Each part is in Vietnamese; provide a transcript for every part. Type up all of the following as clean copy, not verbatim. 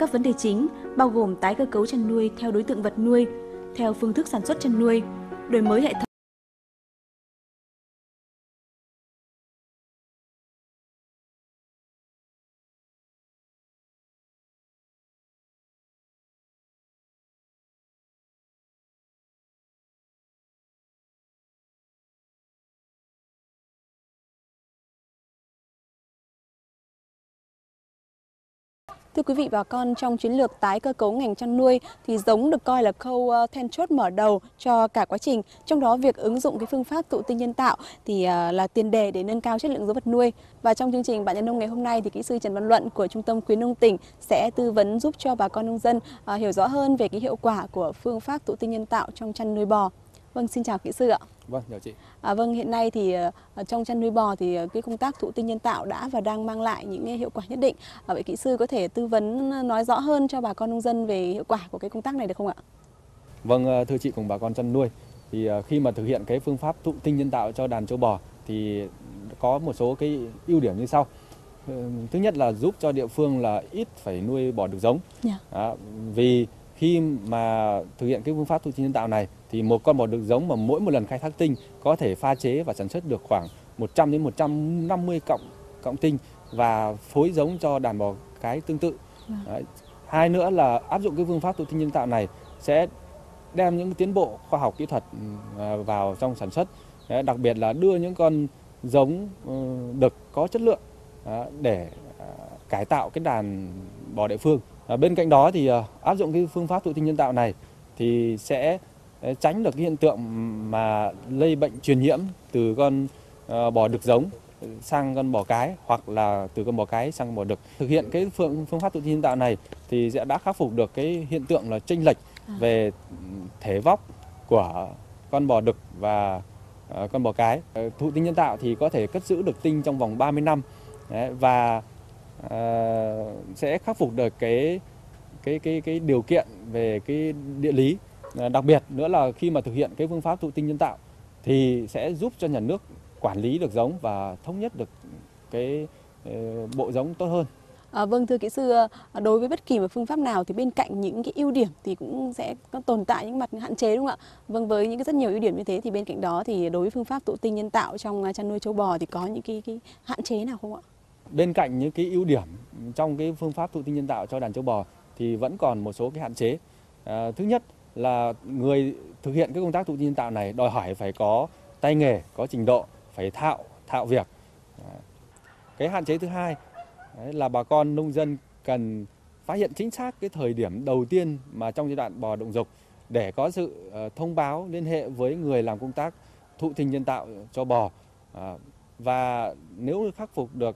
các vấn đề chính, bao gồm tái cơ cấu chăn nuôi theo đối tượng vật nuôi, theo phương thức sản xuất chăn nuôi, đổi mới hệ thống. Thưa quý vị và các con, trong chiến lược tái cơ cấu ngành chăn nuôi thì giống được coi là khâu then chốt mở đầu cho cả quá trình. Trong đó việc ứng dụng cái phương pháp thụ tinh nhân tạo thì là tiền đề để nâng cao chất lượng giống vật nuôi. Và trong chương trình Bạn Nhà Nông ngày hôm nay thì kỹ sư Trần Văn Luận của Trung tâm Khuyến nông tỉnh sẽ tư vấn giúp cho bà con nông dân hiểu rõ hơn về cái hiệu quả của phương pháp thụ tinh nhân tạo trong chăn nuôi bò. Vâng, xin chào kỹ sư ạ. Vâng, chào chị. Vâng, hiện nay thì trong chăn nuôi bò thì cái công tác thụ tinh nhân tạo đã và đang mang lại những hiệu quả nhất định. Vậy kỹ sư có thể tư vấn nói rõ hơn cho bà con nông dân về hiệu quả của cái công tác này được không ạ? Vâng, thưa chị cùng bà con chăn nuôi, thì khi mà thực hiện cái phương pháp thụ tinh nhân tạo cho đàn trâu bò thì có một số cái ưu điểm như sau. Thứ nhất là giúp cho địa phương là ít phải nuôi bò đực giống. Vì khi mà thực hiện cái phương pháp thụ tinh nhân tạo này thì một con bò đực giống mà mỗi một lần khai thác tinh có thể pha chế và sản xuất được khoảng 100 đến 150 cọng tinh và phối giống cho đàn bò cái tương tự. Hai nữa là áp dụng cái phương pháp thụ tinh nhân tạo này sẽ đem những tiến bộ khoa học kỹ thuật vào trong sản xuất, đặc biệt là đưa những con giống đực có chất lượng để cải tạo cái đàn bò địa phương. Bên cạnh đó thì áp dụng cái phương pháp thụ tinh nhân tạo này thì sẽ tránh được cái hiện tượng mà lây bệnh truyền nhiễm từ con bò đực giống sang con bò cái hoặc là từ con bò cái sang bò đực. Thực hiện cái phương pháp thụ tinh nhân tạo này thì sẽ đã khắc phục được cái hiện tượng là chênh lệch về thể vóc của con bò đực và con bò cái. Thụ tinh nhân tạo thì có thể cất giữ được tinh trong vòng 30 năm và sẽ khắc phục được cái điều kiện về cái địa lý. Đặc biệt nữa là khi mà thực hiện cái phương pháp thụ tinh nhân tạo thì sẽ giúp cho nhà nước quản lý được giống và thống nhất được cái bộ giống tốt hơn. Vâng, thưa kỹ sư, đối với bất kỳ một phương pháp nào thì bên cạnh những cái ưu điểm thì cũng sẽ có tồn tại những mặt hạn chế đúng không ạ? Vâng, với những cái rất nhiều ưu điểm như thế thì bên cạnh đó thì đối với phương pháp thụ tinh nhân tạo trong chăn nuôi trâu bò thì có những cái hạn chế nào không ạ? Bên cạnh những cái ưu điểm trong cái phương pháp thụ tinh nhân tạo cho đàn trâu bò thì vẫn còn một số cái hạn chế. Thứ nhất là người thực hiện cái công tác thụ tinh nhân tạo này đòi hỏi phải có tay nghề, có trình độ, phải thạo việc. Cái hạn chế thứ hai là bà con nông dân cần phát hiện chính xác cái thời điểm đầu tiên mà trong giai đoạn bò động dục để có sự thông báo liên hệ với người làm công tác thụ tinh nhân tạo cho bò. Và nếu khắc phục được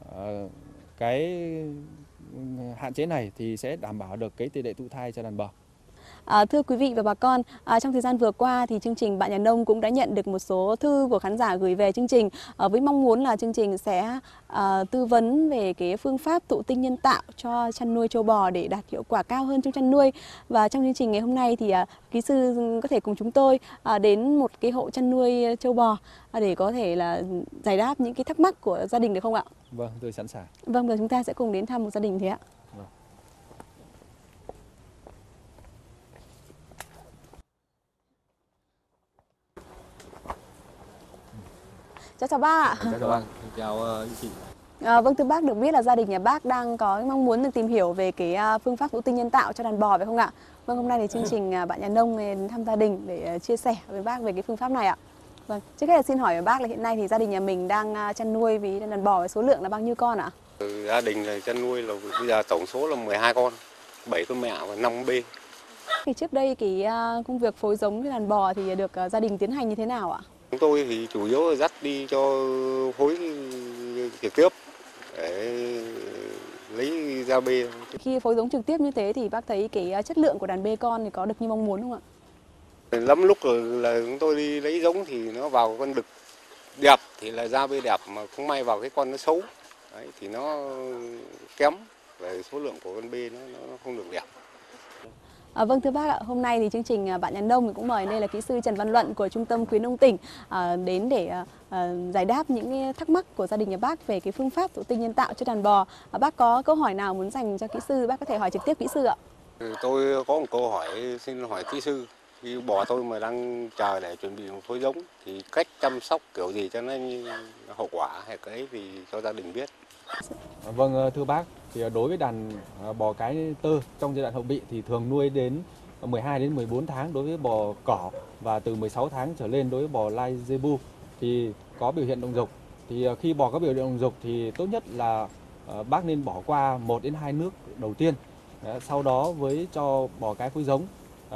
cái hạn chế này thì sẽ đảm bảo được cái tỷ lệ thụ thai cho đàn bò. Thưa quý vị và bà con, trong thời gian vừa qua thì chương trình Bạn Nhà Nông cũng đã nhận được một số thư của khán giả gửi về chương trình với mong muốn là chương trình sẽ tư vấn về cái phương pháp thụ tinh nhân tạo cho chăn nuôi trâu bò để đạt hiệu quả cao hơn trong chăn nuôi. Và trong chương trình ngày hôm nay thì kỹ sư có thể cùng chúng tôi đến một cái hộ chăn nuôi trâu bò để có thể là giải đáp những cái thắc mắc của gia đình được không ạ? Vâng, tôi sẵn sàng. Vâng, và chúng ta sẽ cùng đến thăm một gia đình thế ạ. Vâng. Chào bác ạ. Chào bác. Chào chị. Vâng, thưa bác, được biết là gia đình nhà bác đang có mong muốn được tìm hiểu về cái phương pháp thụ tinh nhân tạo cho đàn bò phải không ạ? Vâng, hôm nay thì chương trình Bạn Nhà Nông đến thăm gia đình để chia sẻ với bác về cái phương pháp này ạ. Vâng, trước hết là xin hỏi với bác là hiện nay thì gia đình nhà mình đang chăn nuôi với đàn bò với số lượng là bao nhiêu con ạ? Gia đình là chăn nuôi là bây giờ tổng số là 12 con, 7 con mẹ và 5 con bê. Thì trước đây cái công việc phối giống cho đàn bò thì được gia đình tiến hành như thế nào ạ? Chúng tôi thì chủ yếu là dắt đi cho phối trực tiếp để lấy ra bê. Khi phối giống trực tiếp như thế thì bác thấy cái chất lượng của đàn bê con thì có được như mong muốn không ạ? Lắm lúc là chúng tôi đi lấy giống thì nó vào con đực đẹp thì là ra bê đẹp, mà không may vào cái con nó xấu. Đấy, thì nó kém về số lượng của con bê nó không được đẹp. Vâng thưa bác ạ, hôm nay thì chương trình Bạn Nhà Nông cũng mời đây là kỹ sư Trần Văn Luận của Trung tâm Khuyến nông tỉnh đến để giải đáp những thắc mắc của gia đình nhà bác về cái phương pháp thụ tinh nhân tạo cho đàn bò. Bác có câu hỏi nào muốn dành cho kỹ sư, bác có thể hỏi trực tiếp kỹ sư ạ. Tôi có một câu hỏi xin hỏi kỹ sư. Khi bò tôi mà đang chờ để chuẩn bị phối giống thì cách chăm sóc kiểu gì cho nó hậu quả hay cái thì cho gia đình biết. Vâng thưa bác, thì đối với đàn bò cái tơ trong giai đoạn hậu bị thì thường nuôi đến 12 đến 14 tháng đối với bò cỏ và từ 16 tháng trở lên đối với bò lai Zebu thì có biểu hiện động dục. Thì khi bò có biểu hiện động dục thì tốt nhất là bác nên bỏ qua 1 đến 2 nước đầu tiên. Sau đó với cho bò cái phối giống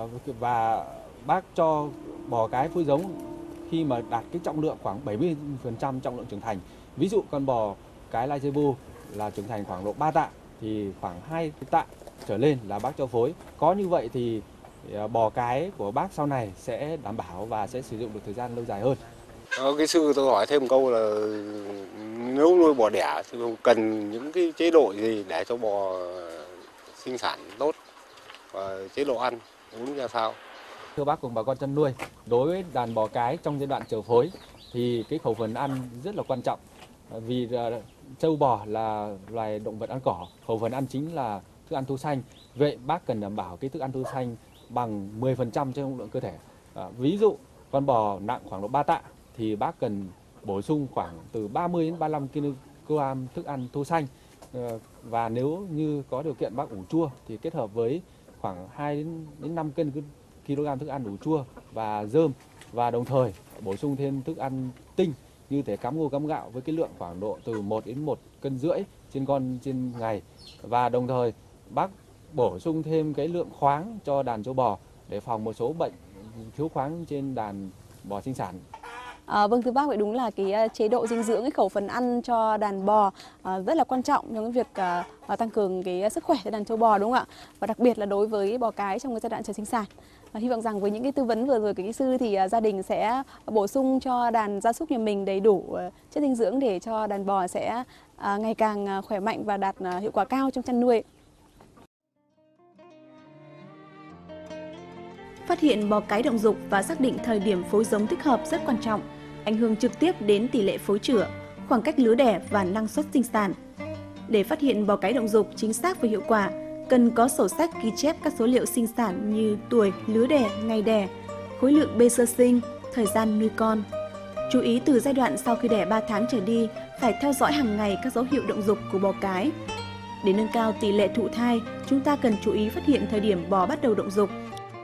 và bác cho bò cái phối giống khi mà đạt cái trọng lượng khoảng 70% trọng lượng trưởng thành. Ví dụ con bò cái lai Zebu là trưởng thành khoảng độ 3 tạ thì khoảng 2 tạ trở lên là bác cho phối. Có như vậy thì bò cái của bác sau này sẽ đảm bảo và sẽ sử dụng được thời gian lâu dài hơn. Cái sư tôi hỏi thêm một câu là nếu nuôi bò đẻ thì cần những cái chế độ gì để cho bò sinh sản tốt và chế độ ăn uống ra sao? Thưa bác cùng bà con chăn nuôi, đối với đàn bò cái trong giai đoạn chờ phối thì cái khẩu phần ăn rất là quan trọng. Vì trâu bò là loài động vật ăn cỏ, khẩu phần ăn chính là thức ăn thô xanh. Vậy bác cần đảm bảo cái thức ăn thô xanh bằng 10% trên trọng lượng cơ thể. Ví dụ con bò nặng khoảng độ 3 tạ thì bác cần bổ sung khoảng từ 30 đến 35 kg thức ăn thô xanh. Và nếu như có điều kiện bác ủ chua thì kết hợp với khoảng 2 đến 5 kg thức ăn ủ chua và rơm, và đồng thời bổ sung thêm thức ăn tinh như thể cám ngô cám gạo với cái lượng khoảng độ từ 1 đến 1,5 cân trên con trên ngày, và đồng thời bác bổ sung thêm cái lượng khoáng cho đàn trâu bò để phòng một số bệnh thiếu khoáng trên đàn bò sinh sản. Vâng thưa bác, vậy đúng là cái chế độ dinh dưỡng, cái khẩu phần ăn cho đàn bò rất là quan trọng trong cái việc tăng cường cái sức khỏe cho đàn trâu bò, đúng không ạ? Và đặc biệt là đối với bò cái trong cái giai đoạn chờ sinh sản. Hy vọng rằng với những cái tư vấn vừa rồi của kỹ sư thì gia đình sẽ bổ sung cho đàn gia súc nhà mình đầy đủ chất dinh dưỡng để cho đàn bò sẽ ngày càng khỏe mạnh và đạt hiệu quả cao trong chăn nuôi. Phát hiện bò cái động dục và xác định thời điểm phối giống thích hợp rất quan trọng, ảnh hưởng trực tiếp đến tỷ lệ phối chữa, khoảng cách lứa đẻ và năng suất sinh sản. Để phát hiện bò cái động dục chính xác và hiệu quả, cần có sổ sách ghi chép các số liệu sinh sản như tuổi, lứa đẻ, ngày đẻ, khối lượng bê sơ sinh, thời gian nuôi con. Chú ý từ giai đoạn sau khi đẻ 3 tháng trở đi, phải theo dõi hàng ngày các dấu hiệu động dục của bò cái. Để nâng cao tỷ lệ thụ thai, chúng ta cần chú ý phát hiện thời điểm bò bắt đầu động dục.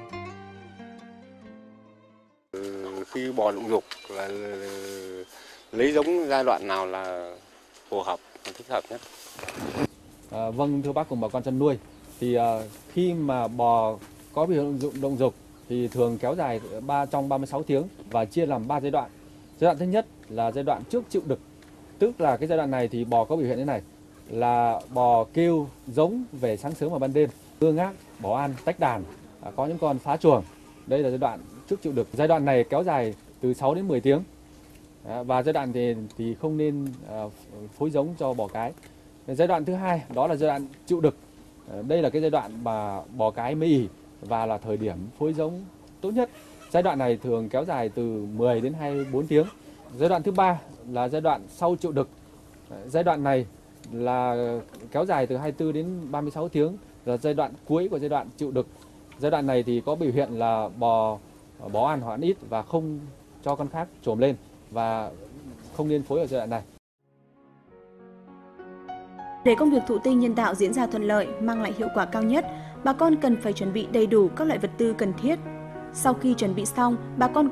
Khi bò động dục là lấy giống giai đoạn nào là phù hợp và thích hợp nhất? Vâng thưa bác cùng bà con chăn nuôi, thì khi mà bò có biểu hiện động dục thì thường kéo dài trong 36 tiếng và chia làm 3 giai đoạn. Giai đoạn thứ nhất là giai đoạn trước chịu đực, tức là cái giai đoạn này thì bò có biểu hiện thế này là bò kêu giống về sáng sớm và ban đêm, ngơ ngác, bỏ ăn, tách đàn, có những con phá chuồng. Đây là giai đoạn trước chịu đực. Giai đoạn này kéo dài từ 6 đến 10 tiếng. Và giai đoạn thì không nên phối giống cho bò cái. Giai đoạn thứ hai đó là giai đoạn chịu đực. Đây là cái giai đoạn mà bò cái mới ỉ và là thời điểm phối giống tốt nhất. Giai đoạn này thường kéo dài từ 10 đến 24 tiếng. Giai đoạn thứ ba là giai đoạn sau chịu đực. Giai đoạn này là kéo dài từ 24 đến 36 tiếng, là giai đoạn cuối của giai đoạn chịu đực. Giai đoạn này thì có biểu hiện là bò ăn hoặc ăn ít và không cho con khác trồm lên và không nên phối ở giai đoạn này. Để công việc thụ tinh nhân tạo diễn ra thuận lợi, mang lại hiệu quả cao nhất, bà con cần phải chuẩn bị đầy đủ các loại vật tư cần thiết. Sau khi chuẩn bị xong, bà con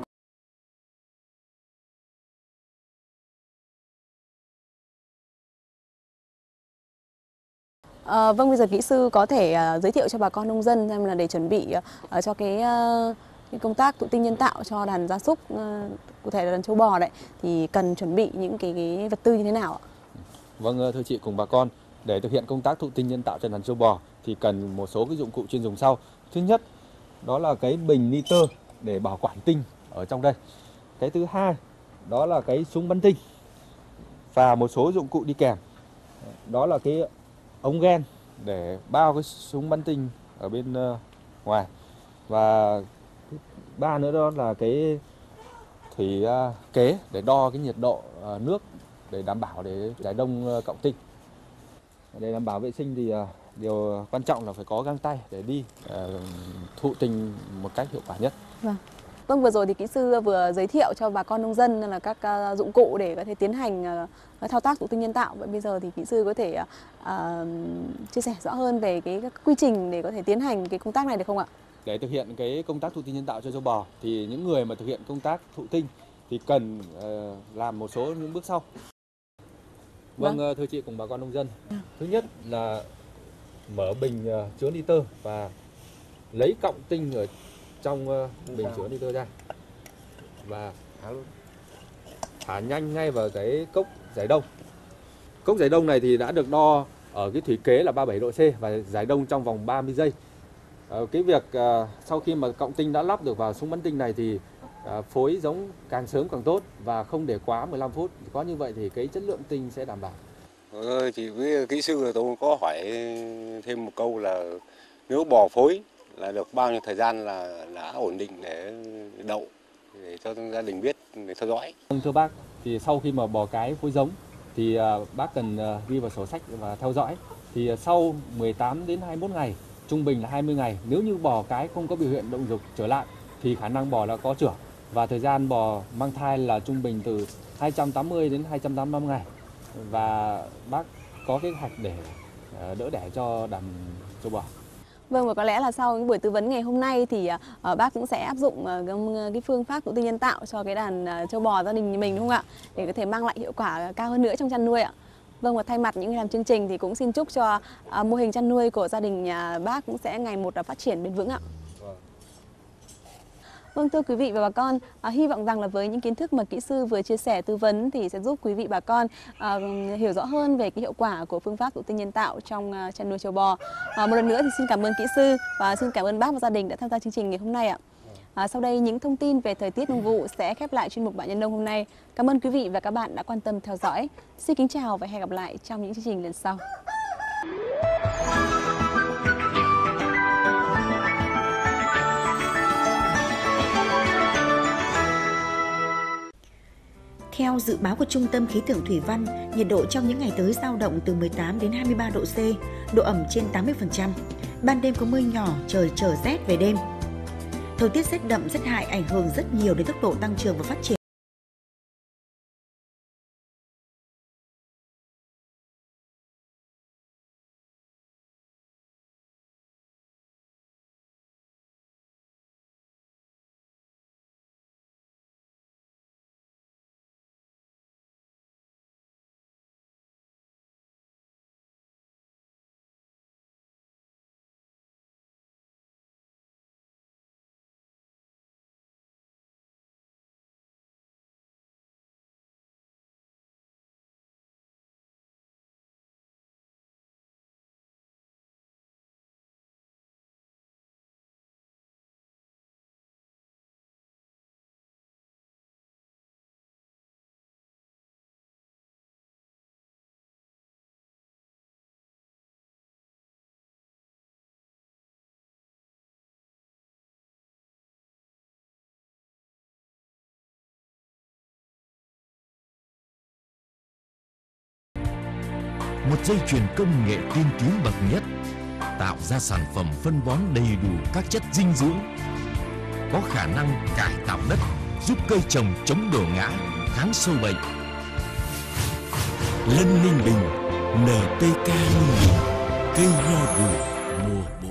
Vâng, bây giờ kỹ sư có thể giới thiệu cho bà con nông dân xem là để chuẩn bị cho cái công tác thụ tinh nhân tạo cho đàn gia súc, cụ thể là đàn trâu bò đấy, thì cần chuẩn bị những cái vật tư như thế nào ạ? Vâng thưa chị cùng bà con, để thực hiện công tác thụ tinh nhân tạo cho đàn trâu bò thì cần một số cái dụng cụ chuyên dùng sau. Thứ nhất đó là cái bình nitơ để bảo quản tinh ở trong đây. Cái thứ hai đó là cái súng bắn tinh và một số dụng cụ đi kèm. Đó là cái ống gen để bao cái súng bắn tinh ở bên ngoài. Và ba nữa đó là cái thủy kế để đo cái nhiệt độ nước để đảm bảo để giải đông cộng tinh. Để đảm bảo vệ sinh thì điều quan trọng là phải có găng tay để đi thụ tinh một cách hiệu quả nhất. Vâng, vừa rồi thì kỹ sư vừa giới thiệu cho bà con nông dân là các dụng cụ để có thể tiến hành thao tác thụ tinh nhân tạo. Vậy bây giờ thì kỹ sư có thể chia sẻ rõ hơn về cái quy trình để có thể tiến hành cái công tác này được không ạ? Để thực hiện cái công tác thụ tinh nhân tạo cho châu bò thì những người mà thực hiện công tác thụ tinh thì cần làm một số những bước sau. Vâng, thưa chị cùng bà con nông dân. Thứ nhất là mở bình chứa nitơ và lấy cọng tinh ở trong bình chứa nitơ ra và thả nhanh ngay vào cái cốc giải đông. Cốc giải đông này thì đã được đo ở cái thủy kế là 37 độ C và giải đông trong vòng 30 giây. Cái việc sau khi mà cọng tinh đã lắp được vào súng bắn tinh này thì phối giống càng sớm càng tốt và không để quá 15 phút. Có như vậy thì cái chất lượng tinh sẽ đảm bảo. Chị với kỹ sư là tôi có hỏi thêm một câu là nếu bò phối là được bao nhiêu thời gian là đã ổn định để đậu, để cho gia đình biết để theo dõi. Thưa bác, thì sau khi mà bò cái phối giống thì bác cần ghi vào sổ sách và theo dõi. Thì sau 18 đến 21 ngày, trung bình là 20 ngày, nếu như bò cái không có biểu hiện động dục trở lại thì khả năng bò đã có chửa. Và thời gian bò mang thai là trung bình từ 280 đến 285 ngày. Và bác có kế hoạch để đỡ đẻ cho đàn châu bò. Vâng, và có lẽ là sau cái buổi tư vấn ngày hôm nay thì bác cũng sẽ áp dụng cái phương pháp thụ tinh nhân tạo cho cái đàn châu bò gia đình mình, đúng không ạ? Để có thể mang lại hiệu quả cao hơn nữa trong chăn nuôi ạ. Vâng, và thay mặt những người làm chương trình thì cũng xin chúc cho mô hình chăn nuôi của gia đình nhà bác cũng sẽ ngày một phát triển bền vững ạ. Vâng, thưa quý vị và bà con, hy vọng rằng là với những kiến thức mà kỹ sư vừa chia sẻ tư vấn thì sẽ giúp quý vị bà con hiểu rõ hơn về cái hiệu quả của phương pháp thụ tinh nhân tạo trong chăn nuôi châu bò. Một lần nữa thì xin cảm ơn kỹ sư và xin cảm ơn bác và gia đình đã tham gia chương trình ngày hôm nay ạ. Sau đây những thông tin về thời tiết nông vụ sẽ khép lại chuyên mục Bạn Nhân Nông hôm nay. Cảm ơn quý vị và các bạn đã quan tâm theo dõi. Xin kính chào và hẹn gặp lại trong những chương trình lần sau. Theo dự báo của Trung tâm Khí tượng Thủy văn, nhiệt độ trong những ngày tới dao động từ 18 đến 23 độ C, độ ẩm trên 80%. Ban đêm có mưa nhỏ, trời trở rét về đêm. Thời tiết rét đậm, rét hại ảnh hưởng rất nhiều đến tốc độ tăng trưởng và phát triển. Một dây chuyền công nghệ tiên tiến bậc nhất, tạo ra sản phẩm phân bón đầy đủ các chất dinh dưỡng, có khả năng cải tạo đất, giúp cây trồng chống đổ ngã, kháng sâu bệnh. Lân Ninh Bình, NPK Ninh Bình, cây nho đủ mùa